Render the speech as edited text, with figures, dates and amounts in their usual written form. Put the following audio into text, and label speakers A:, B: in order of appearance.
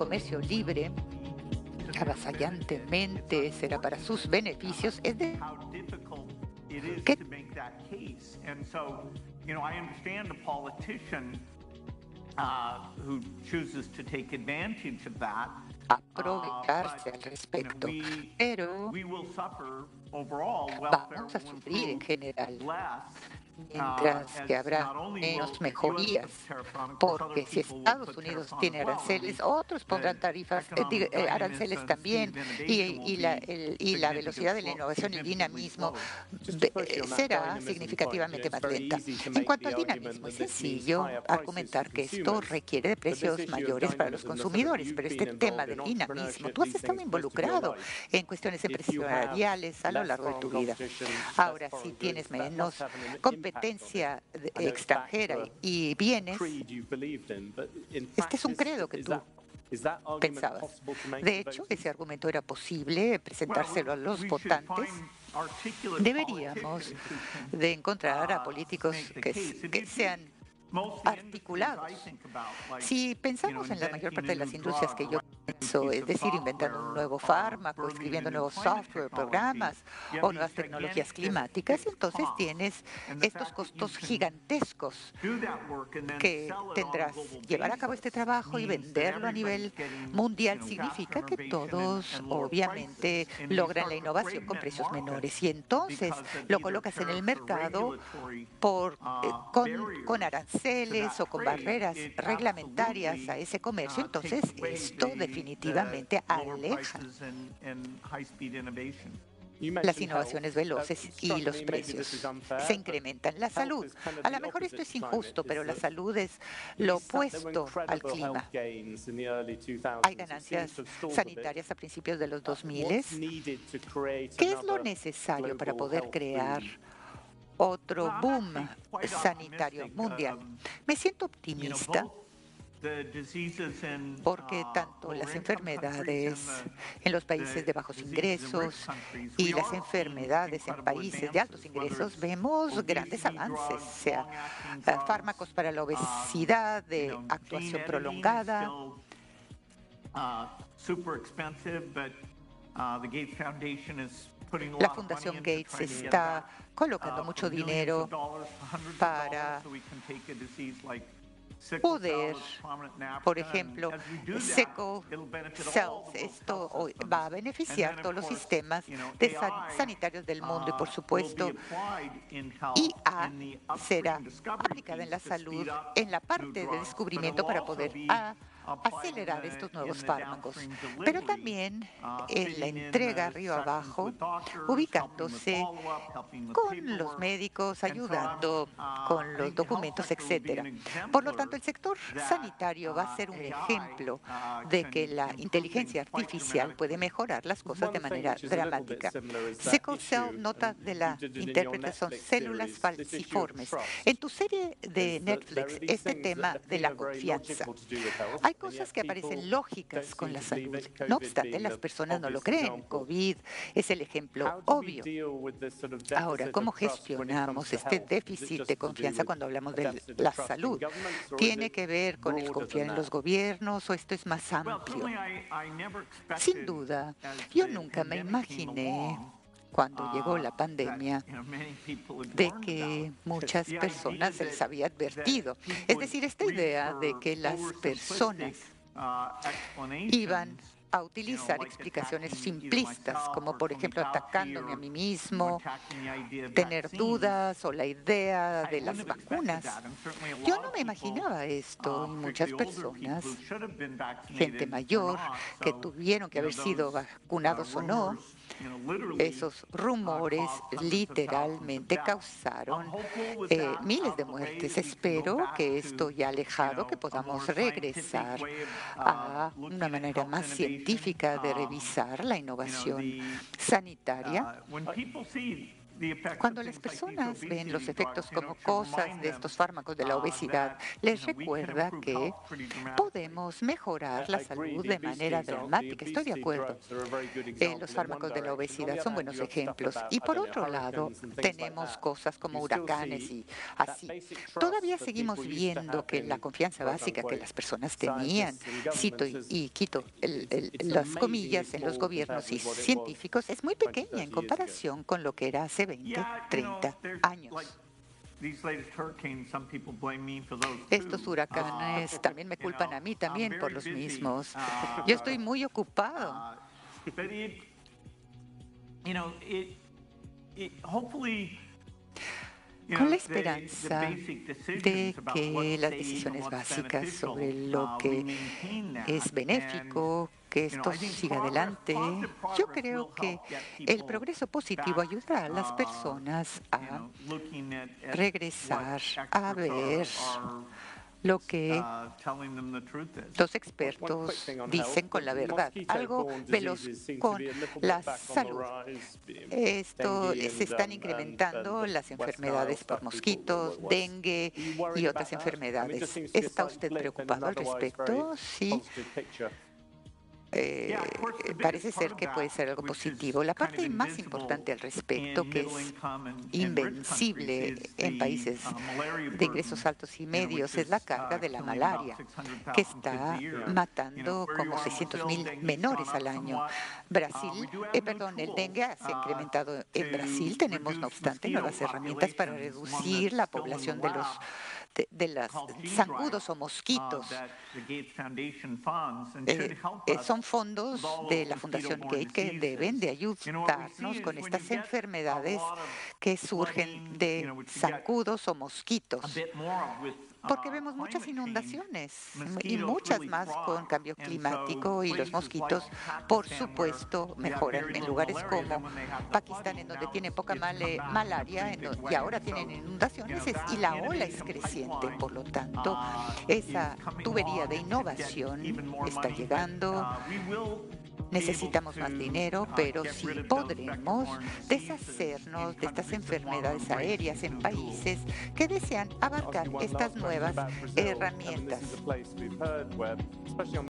A: comercio libre avasallantemente será para sus beneficios, es de que aprovecharse al respecto, pero vamos a sufrir en general, mientras que habrá menos mejorías, porque si Estados Unidos tiene aranceles, otros pondrán tarifas, aranceles también, y la velocidad de la innovación y el dinamismo será significativamente más lenta. En cuanto al dinamismo, es sencillo argumentar que esto requiere de precios mayores para los consumidores, pero este tema del dinamismo, tú has estado involucrado en cuestiones empresariales a lo largo de tu vida. Ahora, si tienes menos competencia extranjera y bienes, este es un credo que tú pensabas. De hecho, ese argumento era posible presentárselo a los votantes. Deberíamos de encontrar a políticos que sean articulados. Si pensamos en la mayor parte de las industrias que yo pienso, es decir, inventando un nuevo fármaco, escribiendo nuevos software, programas o nuevas tecnologías climáticas, entonces tienes estos costos gigantescos que tendrás. Llevar a cabo este trabajo y venderlo a nivel mundial significa que todos obviamente logran la innovación con precios menores y entonces lo colocas en el mercado con aranceles o con barreras reglamentarias a ese comercio, entonces esto definitivamente aleja las innovaciones veloces y los precios. Se incrementan. La salud. A lo mejor esto es injusto, pero la salud es lo opuesto al clima. Hay ganancias sanitarias a principios de los 2000. ¿Qué es lo necesario para poder crear otro boom sanitario mundial? Me siento optimista porque tanto las enfermedades en los países de bajos ingresos y las enfermedades en países de altos ingresos vemos grandes avances, sea fármacos para la obesidad de actuación prolongada. La Fundación Gates está colocando mucho dinero para poder, por ejemplo, sickle cells. Esto va a beneficiar todos los sistemas sanitarios del mundo y, por supuesto, IA será aplicada en la salud en la parte de descubrimiento para poder acelerar estos nuevos fármacos, pero también en la entrega río abajo, ubicándose con los médicos, ayudando con los documentos, etcétera. Por lo tanto, el sector sanitario va a ser un ejemplo de que la inteligencia artificial puede mejorar las cosas de manera dramática. Sickle cell, nota de la intérprete, son células falciformes. En tu serie de Netflix, este tema de la confianza. Hay cosas que aparecen lógicas con la salud. No obstante, las personas no lo creen. COVID es el ejemplo obvio. Ahora, ¿cómo gestionamos este déficit de confianza cuando hablamos de la salud? ¿Tiene que ver con el confiar en los gobiernos o esto es más amplio? Sin duda, yo nunca me imaginé cuando llegó la pandemia, de que muchas personas se les había advertido. Es decir, esta idea de que las personas iban a utilizar explicaciones simplistas, como por ejemplo atacándome a mí mismo, tener dudas o la idea de las vacunas. Yo no me imaginaba esto y muchas personas, gente mayor, que tuvieron que haber sido vacunados o no, esos rumores literalmente causaron miles de muertes. Espero que esto ya alejado, que podamos regresar a una manera más científica de revisar la innovación sanitaria. Cuando las personas ven los efectos como cosas de estos fármacos de la obesidad, les recuerda que podemos mejorar la salud de manera dramática. Estoy de acuerdo. Los fármacos de la obesidad son buenos ejemplos. Y por otro lado, tenemos cosas como huracanes y así. Todavía seguimos viendo que la confianza básica que las personas tenían, cito y quito las comillas, en los gobiernos y científicos es muy pequeña en comparación con lo que era hace 20, 30 años. Estos huracanes también me culpan a mí también por los mismos. Yo estoy muy ocupado. Con la esperanza de que las decisiones básicas sobre lo que es benéfico, que esto siga adelante, yo creo que el progreso positivo ayudará a las personas a regresar a ver lo que los expertos dicen con la verdad. Algo veloz con la salud. Se están incrementando las enfermedades por mosquitos, dengue y otras enfermedades. ¿Está usted preocupado al respecto? Sí. Parece ser que puede ser algo positivo. La parte más importante al respecto, que es invencible en países de ingresos altos y medios, es la carga de la malaria, que está matando como 600,000 menores al año. El dengue se ha incrementado en Brasil. Tenemos, no obstante, nuevas herramientas para reducir la población de los zancudos o mosquitos. Son fondos de la Fundación Gates que deben de ayudarnos con estas enfermedades que surgen de zancudos o mosquitos. Porque vemos muchas inundaciones y muchas más con cambio climático, y los mosquitos, por supuesto, mejoran en lugares como Pakistán, en donde tienen poca malaria y ahora tienen inundaciones, y la ola es creciente. Por lo tanto, esa tubería de innovación está llegando. Necesitamos más dinero, pero sí podremos deshacernos de estas enfermedades aéreas en países que desean abarcar estas nuevas herramientas.